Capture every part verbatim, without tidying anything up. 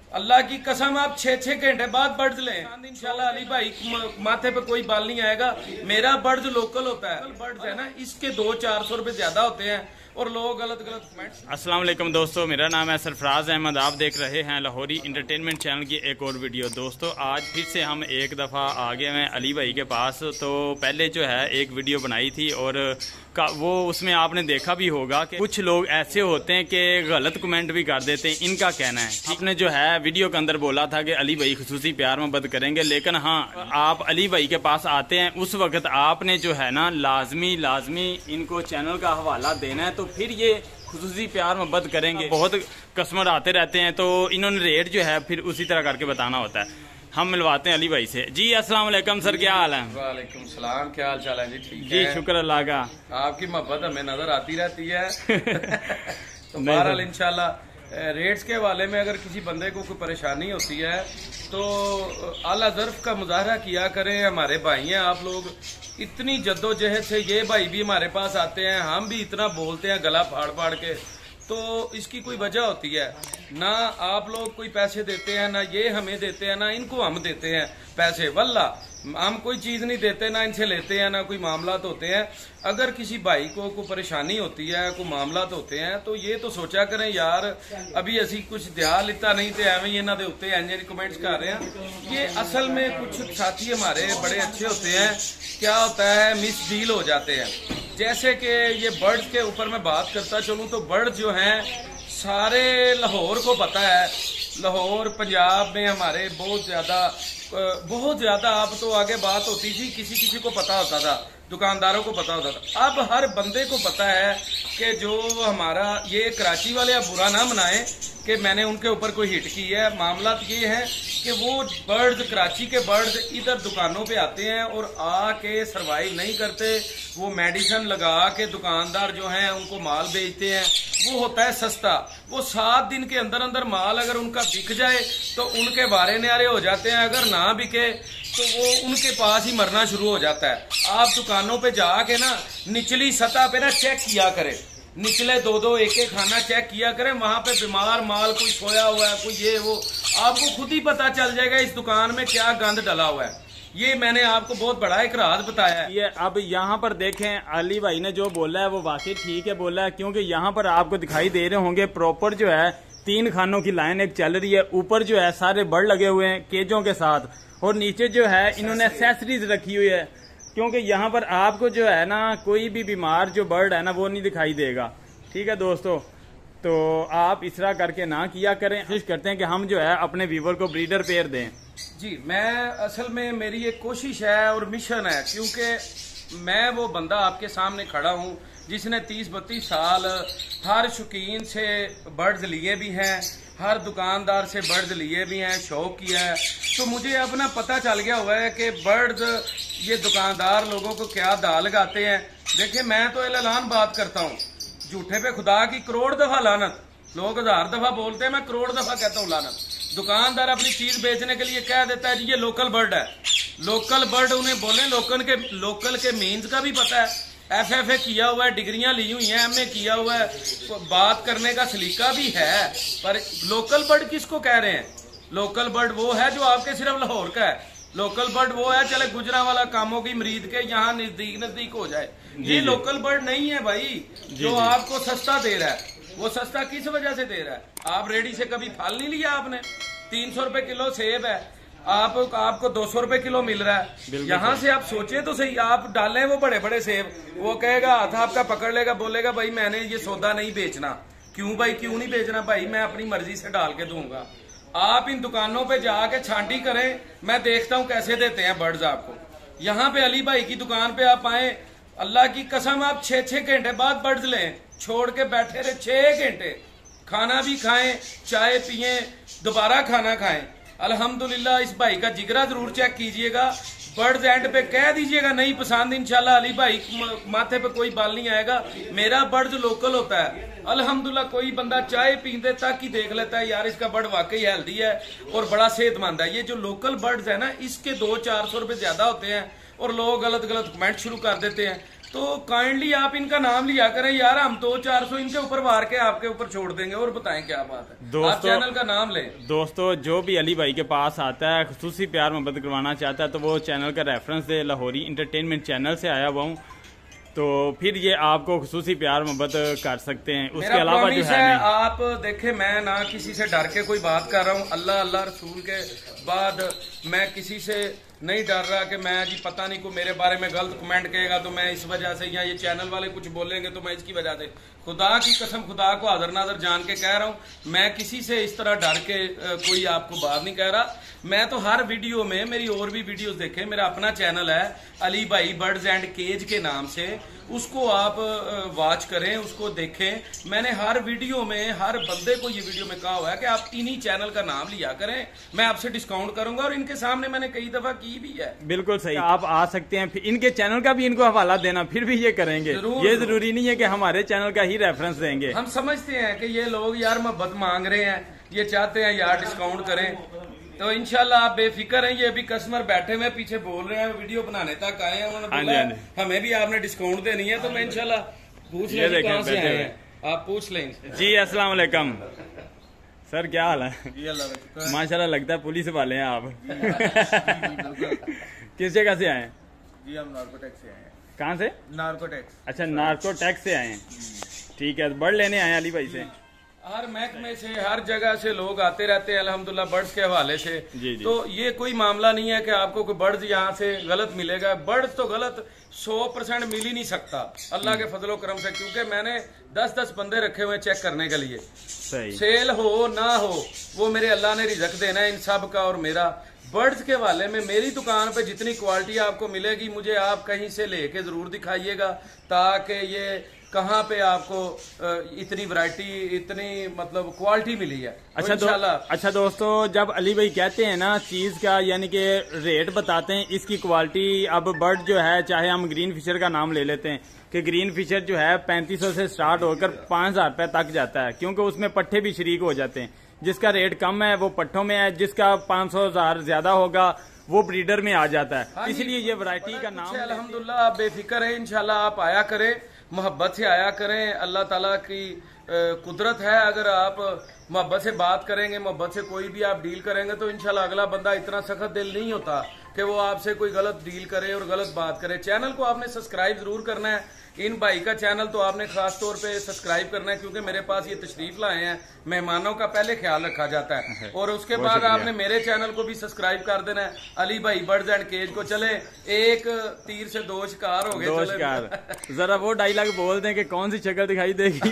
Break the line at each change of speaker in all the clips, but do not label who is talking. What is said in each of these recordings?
अल्लाह की कसम आप छह छह घंटे बाद बर्ड्स लें इंशाल्लाह अली भाई माथे पे कोई बाल नहीं आएगा। मेरा बर्ड्स लोकल होता है, बर्ड्स है ना इसके दो चार सौ रुपए ज्यादा होते हैं और लोग गलत गलत कमेंट्स।
अस्सलाम वालेकुम दोस्तों, मेरा नाम है सरफराज अहमद। आप देख रहे हैं लाहौरी इंटरटेनमेंट चैनल की एक और वीडियो। दोस्तों आज फिर से हम एक दफ़ा आ गए हैं अली भाई के पास। तो पहले जो है एक वीडियो बनाई थी और का वो उसमें आपने देखा भी होगा कि कुछ लोग ऐसे होते हैं कि गलत कमेंट भी कर देते हैं। इनका कहना है, आपने जो है वीडियो के अंदर बोला था कि अली भाई खुसूसी प्यार मोहब्बत करेंगे, लेकिन हाँ आप अली भाई के पास आते हैं उस वक्त आपने जो है ना लाजमी लाजमी इनको चैनल का हवाला देना है, तो फिर ये खुसूसी प्यार मोहब्बत करेंगे। बहुत कस्टमर आते रहते हैं तो इन्होंने रेट जो है फिर उसी तरह करके बताना होता है। हम मिलवाते हैं अली भाई से। जी अस्सलाम वालेकुम सर, क्या हाल है?
वालेकुम सलाम, क्या हाल चाल है जी? ठीक
जी शुक्र अल्लाह का।
आपकी मोहब्बत हमें नजर आती रहती है। तो बहरहाल इंशाल्लाह रेट्स के हवाले में अगर किसी बंदे को कोई परेशानी होती है तो आला ज़र्फ का मुजाहरा किया करें। हमारे भाई हैं आप लोग, इतनी जद्दोजहद से ये भाई भी हमारे पास आते हैं, हम भी इतना बोलते हैं गला फाड़ फाड़ के, तो इसकी कोई वजह होती है ना। आप लोग कोई पैसे देते हैं ना ये हमें देते हैं ना इनको हम देते हैं पैसे, वल्ला हम कोई चीज नहीं देते ना इनसे लेते हैं ना कोई मामलात होते हैं। अगर किसी भाई को कोई परेशानी होती है, कोई मामलात होते हैं, तो ये तो सोचा करें यार अभी असी कुछ दिया लिता नहीं थे एवं इन्हों के उत्ते इंज कमेंट्स कर रहे हैं। ये असल में कुछ साथी हमारे बड़े अच्छे होते हैं, क्या होता है मिस डील हो जाते हैं। जैसे कि ये बर्ड्स के ऊपर मैं बात करता चलूँ तो बर्ड्स जो हैं सारे लाहौर को पता है। लाहौर पंजाब में हमारे बहुत ज्यादा बहुत ज्यादा अब तो आगे बात होती थी, किसी किसी को पता होता था, दुकानदारों को पता होता था, अब हर बंदे को पता है कि जो हमारा ये कराची वाले अब बुरा ना मनाएं कि मैंने उनके ऊपर कोई हिट की है। मामला तो ये है कि वो बर्ड्स कराची के बर्ड्स इधर दुकानों पे आते हैं और आके सरवाइव नहीं करते। वो मेडिसिन लगा के दुकानदार जो हैं उनको माल बेचते हैं, वो होता है सस्ता। वो सात दिन के अंदर अंदर माल अगर उनका बिक जाए तो उनके बारे न्यारे हो जाते हैं, अगर ना बिके तो वो उनके पास ही मरना शुरू हो जाता है। आप दुकानों पे जाके ना निचली सतह पे ना चेक किया करें, निचले दो दो एक एक खाना चेक किया करें, वहां पे बीमार माल कोई सोया हुआ है कोई ये वो, आपको खुद ही पता चल जाएगा इस दुकान में क्या गंद डला हुआ है। ये मैंने आपको बहुत बड़ा एक राज बताया है।
ये अब यहाँ पर देखें अली भाई ने जो बोला है वो वाकई ठीक है बोला है, क्योंकि यहाँ पर आपको दिखाई दे रहे होंगे प्रॉपर जो है तीन खानों की लाइन एक चल रही है। ऊपर जो है सारे बर्ड लगे हुए हैं केजों के साथ, और नीचे जो है इन्होंने एक्सेसरीज रखी हुई है, क्योंकि यहाँ पर आपको जो है ना कोई भी बीमार जो बर्ड है ना वो नहीं दिखाई देगा। ठीक है दोस्तों, तो आप इस तरह करके ना किया करें। कोशिश करते हैं कि हम जो है अपने व्यूवर को ब्रीडर पेयर दें।
जी मैं असल में मेरी एक कोशिश है और मिशन है, क्योंकि मैं वो बंदा आपके सामने खड़ा हूँ जिसने तीस बत्तीस साल हर शौकीन से बर्ड्स लिए भी हैं, हर दुकानदार से बर्ड्स लिए भी हैं, शौक किया है। तो मुझे अब ना पता चल गया हुआ है कि बर्ड्स ये दुकानदार लोगों को क्या दाल लगाते हैं। देखिए मैं तो ऐलान बात करता हूँ, झूठे पे खुदा की करोड़ दफा लानत। लोग हजार दफा बोलते हैं, मैं करोड़ दफा कहता हूँ लानत। दुकानदार अपनी चीज बेचने के लिए कह देता है जी ये लोकल बर्ड है। लोकल बर्ड उन्हें बोले लोकल के लोकल के मीन्स का भी पता है, एफ एफ ए किया हुआ है, डिग्रियां ली हुई हैं, एम ए किया हुआ है, बात करने का सलीका भी है। पर लोकल बर्ड किसको कह रहे हैं? लोकल बर्ड वो है जो आपके सिर्फ लाहौर का है। लोकल बर्ड वो है चले गुजरा वाला कामों की मरीद के यहाँ नजदीक नजदीक हो जाए। ये लोकल बर्ड नहीं है भाई जो आपको सस्ता दे रहा है। वो सस्ता किस वजह से दे रहा है? आप रेडी से कभी फल नहीं लिया आपने? तीन सौ रुपए किलो सेब है, आप आपको दो सौ रुपए किलो मिल रहा है। यहाँ से आप सोचे तो सही, आप डालें वो बड़े बड़े सेब, वो कहेगा हाथ आपका पकड़ लेगा, बोलेगा भाई मैंने ये सौदा नहीं बेचना। क्यों भाई क्यों नहीं बेचना? भाई मैं अपनी मर्जी से डाल के दूंगा। आप इन दुकानों पे जाके छांटी करें, मैं देखता हूँ कैसे देते हैं बर्ड्स आपको। यहाँ पे अली भाई की दुकान पे आप आए, अल्लाह की कसम आप छह छह घंटे बाद बर्ड्स लें, छोड़ के बैठे रहे छह घंटे, खाना भी खाएं, चाय पिए, दोबारा खाना खाएं। अल्हम्दुलिल्लाह इस भाई का जिगरा जरूर चेक कीजिएगा। बर्ड्स एंड पे कह दीजिएगा नहीं पसंद, इंशाल्लाह अली भाई माथे पे कोई बाल नहीं आएगा। मेरा बर्ड्स लोकल होता है। अल्हम्दुलिल्लाह कोई बंदा चाय पीते तक ही देख लेता है यार इसका बर्ड वाकई हेल्दी है और बड़ा सेहतमंद है। ये जो लोकल बर्ड्स है ना इसके दो चार सौ रुपए ज्यादा होते हैं और लोग गलत गलत कमेंट शुरू कर देते हैं। तो काइंडली आप इनका नाम लिया करें यार, हम दो चार सौ इनके ऊपर वार के आपके ऊपर छोड़ देंगे। और बताएं क्या बात है,
दोस्तों,
आप चैनल का नाम लें।
दोस्तों जो भी अली भाई के पास आता है, खुसूसी प्यार मोहब्बत करवाना चाहता है, तो वो चैनल का रेफरेंस दे। लाहौरी इंटरटेनमेंट चैनल से आया हुआ हूँ, तो फिर ये आपको खुसूसी प्यार मोहब्बत कर सकते हैं। उसके अलावा जो है,
है आप देखे, मैं ना किसी से डर के कोई बात कर रहा हूँ। अल्लाह अल्लाह रसूल के बाद मैं किसी से नहीं डर रहा कि मैं जी पता नहीं को मेरे बारे में गलत कमेंट कहेगा तो मैं इस वजह से, या ये चैनल वाले कुछ बोलेंगे तो मैं इसकी वजह से, खुदा की कसम खुदा को हाज़िर नाज़िर जान के कह रहा हूँ, मैं किसी से इस तरह डर के कोई आपको बात नहीं कह रहा। मैं तो हर वीडियो में, मेरी और भी वीडियोस देखें, मेरा अपना चैनल है अली भाई बर्ड्स एंड केज के नाम से, उसको आप वॉच करें, उसको देखें। मैंने हर वीडियो में हर बंदे को ये वीडियो में कहा हुआ है कि आप इन्हीं चैनल का नाम लिया करें, मैं आपसे डिस्काउंट करूंगा। और इनके सामने मैंने कई दफा की भी है।
बिल्कुल सही, आप आ सकते हैं, फिर इनके चैनल का भी इनको हवाला देना, फिर भी ये करेंगे। ये जरूरी नहीं है कि हमारे चैनल का ही रेफरेंस देंगे।
हम समझते हैं कि ये लोग यार मोहब्बत मांग रहे हैं, ये चाहते हैं यार डिस्काउंट करें, तो इंशाल्लाह आप बेफिक्र हैं। ये अभी कस्टमर बैठे हुए पीछे बोल रहे हैं, वीडियो बनाने तक आए हैं, उन्होंने बोला हमें भी आपने डिस्काउंट देनी है, तो मैं इंशाल्लाह पूछ लें कहाँ से आए हैं, आप पूछ लें
जी। अस्सलाम वालेकुम सर, क्या हाल है? माशाल्लाह लगता है पुलिस वाले हैं आप। किस जगह से आए हैं?
जी हम नार्कोटेक्स से आए हैं।
कहाँ से?
नार्कोटेक्स।
अच्छा, नार्कोटेक्स से आए हैं, ठीक है। बर्ड लेने आए हैं अली भाई से?
हर महकमे से, हर जगह से लोग आते रहते हैं अल्हम्दुलिल्लाह बर्ड्स के हवाले से।
जी जी।
तो ये कोई मामला नहीं है कि आपको कोई बर्ड्स यहाँ से गलत मिलेगा। बर्ड्स तो गलत सौ परसेंट मिल ही नहीं सकता अल्लाह के फजलो करम से, क्योंकि मैंने दस दस बंदे रखे हुए चेक करने के लिए।
सही।
सेल हो ना हो वो मेरे अल्लाह ने रिजक देना है इन सब का और मेरा। बर्ड्स के हवाले में मेरी दुकान पे जितनी क्वालिटी आपको मिलेगी, मुझे आप कहीं से लेके जरूर दिखाइएगा, ताकि ये कहाँ पे आपको इतनी वैरायटी, इतनी मतलब क्वालिटी मिली है।
अच्छा
तो
दो, अच्छा दोस्तों, जब अली भाई कहते हैं ना चीज का, यानी कि रेट बताते हैं इसकी क्वालिटी, अब बर्ड जो है, चाहे हम ग्रीन फिशर का नाम ले लेते हैं कि ग्रीन फिशर जो है पैंतीस सौ से स्टार्ट होकर पांच हजार रुपए तक जाता है, क्योंकि उसमें पट्टे भी शरीक हो जाते हैं। जिसका रेट कम है वो पट्टों में है, जिसका पाँच सौ हजार ज्यादा होगा वो ब्रीडर में आ जाता है। हाँ, इसलिए ये वैरायटी का नाम
अल्हम्दुलिल्लाह आप बेफिक्र है, इंशाल्लाह आप आया करें, मोहब्बत से आया करें। अल्लाह ताला की कुदरत है, अगर आप मोहब्बत से बात करेंगे, मोहब्बत से कोई भी आप डील करेंगे, तो इंशाल्लाह अगला बंदा इतना सख्त दिल नहीं होता कि वो आपसे कोई गलत डील करे और गलत बात करे। चैनल को आपने सब्सक्राइब जरूर करना है। इन भाई का चैनल तो आपने खास तौर पे सब्सक्राइब करना है, क्योंकि मेरे पास ये तशरीफ लाए हैं, मेहमानों का पहले ख्याल रखा जाता है। और उसके बाद आपने मेरे चैनल को भी सब्सक्राइब कर देना है, अली भाई बर्ड्स एंड केज को। चले एक तीर से दो शिकार हो गए।
जरा वो डायलॉग बोल दें कि कौन सी शक्ल दिखाई देगी।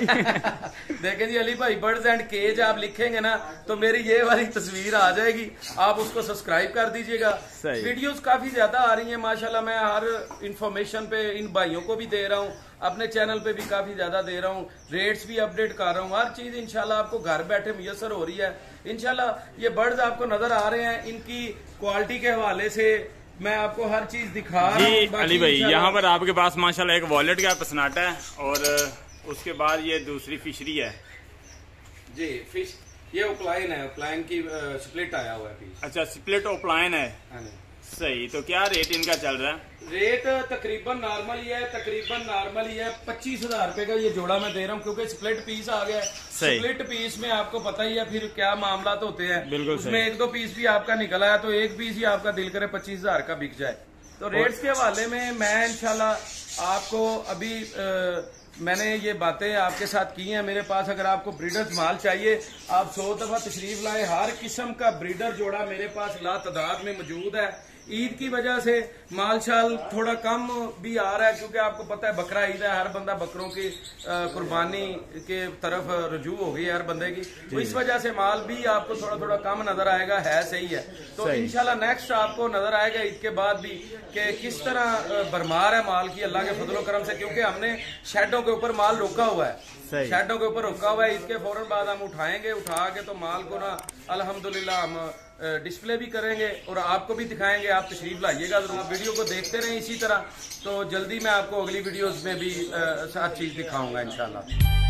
देखें जी, अली भाई बर्ड्स एंड केज आप लिखेंगे ना तो मेरी ये वाली तस्वीर आ जाएगी, आप उसको सब्सक्राइब कर दीजिएगा। वीडियोस काफी ज्यादा आ रही हैं माशाल्लाह, मैं हर इंफॉर्मेशन पे इन भाइयों को भी दे रहा हूँ, अपने चैनल पे भी काफी ज्यादा दे रहा हूँ, रेट्स भी अपडेट कर रहा हूँ, हर चीज इंशाल्लाह आपको घर बैठे मुयसर हो रही है। इंशाल्लाह ये बर्ड्स आपको नजर आ रहे हैं, इनकी क्वालिटी के हवाले से मैं आपको हर चीज दिखा रहा हूँ।
अली भाई, यहाँ पर आपके पास माशाल्लाह एक वॉलेट का पसनाटा है, और उसके बाद ये दूसरी फिशरी है
जी। फिश ये ओपलाइन है, ओपलाइन की स्प्लिट आया हुआ है फिश।
अच्छा, स्प्लिट ओपलाइन है, सही। तो क्या रेट इनका चल रहा है?
रेट तकरीबन नॉर्मल ही है, तकरीबन नॉर्मल ही है। पच्चीस हजार रुपए का ये जोड़ा मैं दे रहा हूँ, क्योंकि स्प्लिट पीस आ गया है। स्प्लिट पीस में आपको पता ही है फिर क्या मामला तो होते हैं।
बिल्कुल,
उसमें एक दो पीस भी आपका निकला है तो एक पीस ही आपका दिल करे पच्चीस हजार का बिक जाए। तो रेट्स के हवाले में मैं इंशाल्लाह आपको अभी आ, मैंने ये बातें आपके साथ की हैं। मेरे पास अगर आपको ब्रीडर्स माल चाहिए, आप सौ दफा तशरीफ लाए, हर किस्म का ब्रीडर जोड़ा मेरे पास ला तादाद में मौजूद है। ईद की वजह से माल शाल थोड़ा कम भी आ रहा है, क्योंकि आपको पता है बकरा ईद है, हर बंदा बकरों की कुर्बानी के तरफ रजू हो गई है हर बंदे की, तो इस वजह से माल भी आपको थोड़ा थोड़ा कम नजर आएगा, है सही है। तो इंशाल्लाह नेक्स्ट आपको नजर आएगा ईद के बाद भी कि किस तरह भरमार है माल की अल्लाह के फजलो करम से, क्योंकि हमने शेडों के ऊपर माल रोका हुआ है, शेडों के ऊपर रोका हुआ है। इसके फौरन बाद हम उठाएंगे, उठा के तो माल को ना अल्हम्दुलिल्लाह हम डिस्प्ले भी करेंगे और आपको भी दिखाएंगे। आप तशरीफ लाइएगा जरूर, वीडियो को देखते रहें इसी तरह, तो जल्दी मैं आपको अगली वीडियोस में भी हर चीज दिखाऊंगा इंशाल्लाह।